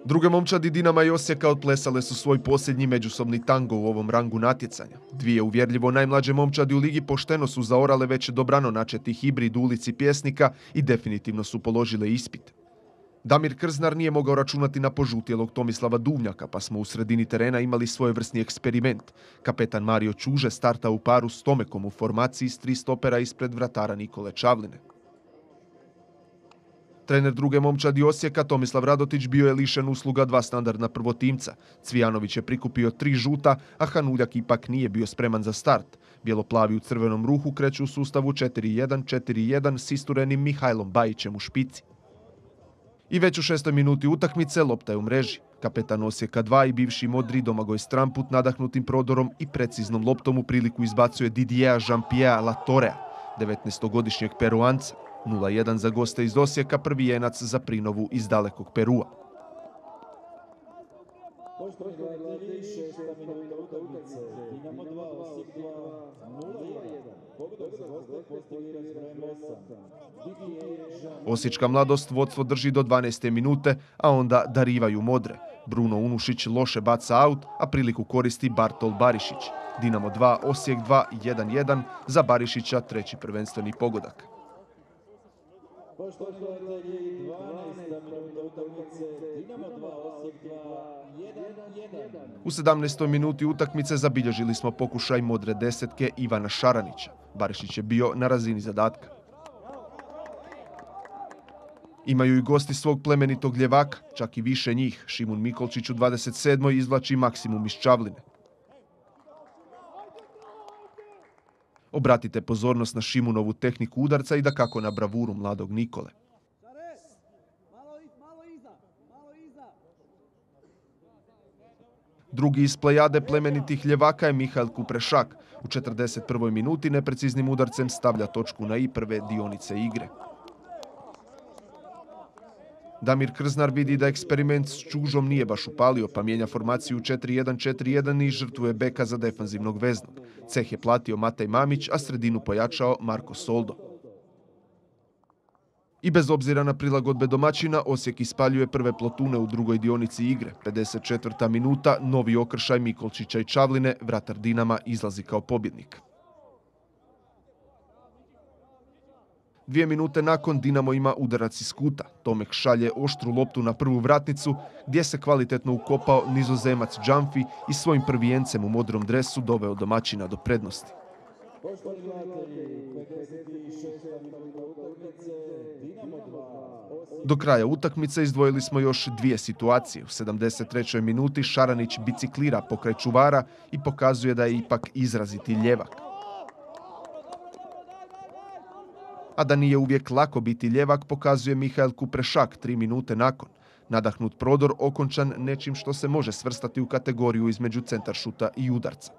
Druge momčadi Dinama i Osijeka odplesale su svoj posljednji međusobni tango u ovom rangu natjecanja. Dvije uvjerljivo najmlađe momčadi u ligi pošteno su zaorale već dobrano načeti hibrid u ulici Pjesnika i definitivno su položile ispit. Damir Krznar nije mogao računati na požutjelog Tomislava Duvnjaka, pa smo u sredini terena imali svojevrsni eksperiment. Kapetan Mario Čuže starta u paru s Tomekom u formaciji s 3 stopera ispred vratara Nikole Čavline. Trener druge momčadi Osijeka Tomislav Radotić bio je lišen usluga 2 standardna prvotimca. Cvijanović je prikupio 3 žuta, a Hanuljak ipak nije bio spreman za start. Bjeloplavi u crvenom ruhu kreću u sustavu 4-1-4-1 s isturenim Mihajlom Bajićem u špici. I već u 6. minuti utakmice lopta je u mreži. Kapetan Osijeka 2 i bivši modri Domagoj Stramput nadahnutim prodorom i preciznom loptom u priliku izbacuje Didieja Jean-Pierre Latorea, 19-godišnjeg Peruanca. 0-1 za goste iz Osijeka, prvi jenac za Prinovu iz dalekog Perua. Osječka mladost vodstvo drži do 12. minute, a onda darivaju modre. Bruno Unušić loše baca aut, a priliku koristi Bartol Barišić. Dinamo 2, Osijek 2, 1-1, za Barišića treći prvenstveni pogodak. U 17. minuti utakmice zabilježili smo pokušaj modre desetke Ivana Šaranića. Barišić je bio na razini zadatka. Imaju i gosti svog plemenitog ljevaka, čak i više njih. Šimun Mikolčić u 27. izvlači maksimum iz Čavline. Obratite pozornost na Šimunovu tehniku udarca i dakako na bravuru mladog Nikole. Drugi iz plejade plemenitih ljevaka je Mihael Kuprešak. U 41. minuti nepreciznim udarcem stavlja točku na i prve dionice igre. Damir Krznar vidi da eksperiment s Čužom nije baš upalio, pa mijenja formaciju 4-1-4-1 i žrtvuje beka za defanzivnog veznog. Ceh je platio Matej Mamić, a sredinu pojačao Marko Soldo. I bez obzira na prilagodbe domaćina, Osijek ispaljuje prve plotune u drugoj dionici igre. 54. minuta, novi okršaj Mikolčića i Čavline, vratar Dinama izlazi kao pobjednik. 2 minute nakon Dinamo ima udarac iz kuta. Tomek šalje oštru loptu na prvu vratnicu, gdje se kvalitetno ukopao Nizozemac Džamfi i svojim prvijencem u modrom dresu doveo domaćina do prednosti. Do kraja utakmice izdvojili smo još 2 situacije. U 73. minuti Šaranić biciklira pokraj čuvara i pokazuje da je ipak izraziti ljevak. A da nije uvijek lako biti ljevak, pokazuje Mihael Kuprešak 3 minute nakon. Nadahnut prodor okončan nečim što se može svrstati u kategoriju između centaršuta i udarca.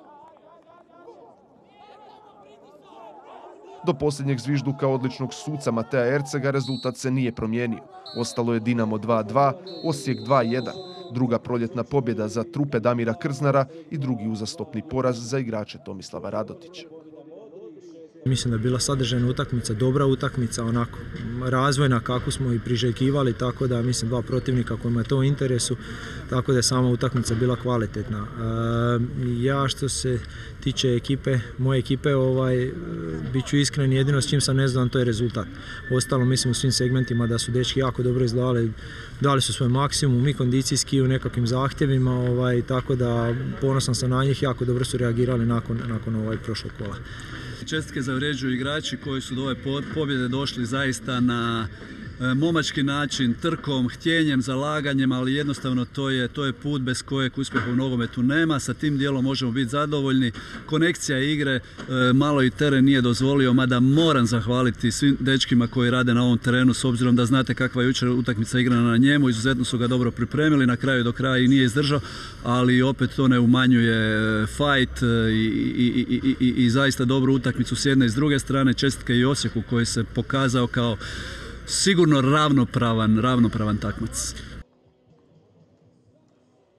Do posljednjeg zvižduka odličnog suca Mateja Ercega rezultat se nije promijenio. Ostalo je Dinamo 2-2, Osijek 2-1. Druga proljetna pobjeda za trupe Damira Krznara i drugi uzastopni poraz za igrače Tomislava Radotića. Mislim da je bila sadržajna utakmica, dobra utakmica, onako razvojna kako smo i priželjkivali, tako da mislim 2 protivnika kojima je to u interesu, tako da je sama utakmica bila kvalitetna. Ja što se tiče ekipe, moje ekipe, bit ću iskren, jedino s čim sam nezadovoljan to je rezultat. Ostalo mislim u svim segmentima da su dečki jako dobro izgledali, dali su svoj maksimum i kondicijski u nekakvim zahtjevima, tako da ponosan sam na njih, jako dobro su reagirali nakon prošlog kola. Čestitke zavređuju igrači koji su do ove pobjede došli zaista na momački način, trkom, htjenjem, zalaganjem, ali jednostavno to je put bez kojeg uspjeha u nogometu nema. Sa tim dijelom možemo biti zadovoljni. Konekcija igre malo i teren nije dozvolio, mada moram zahvaliti svim dečkima koji rade na ovom terenu, s obzirom da znate kakva je jučer utakmica igrana na njemu. Izuzetno su ga dobro pripremili, na kraju do kraja i nije izdržao, ali opet to ne umanjuje fight i zaista dobru utakmicu s jedne i s druge strane. Čestitke i Osijeku koji se pokazao kao sigurno ravnopravan takmac.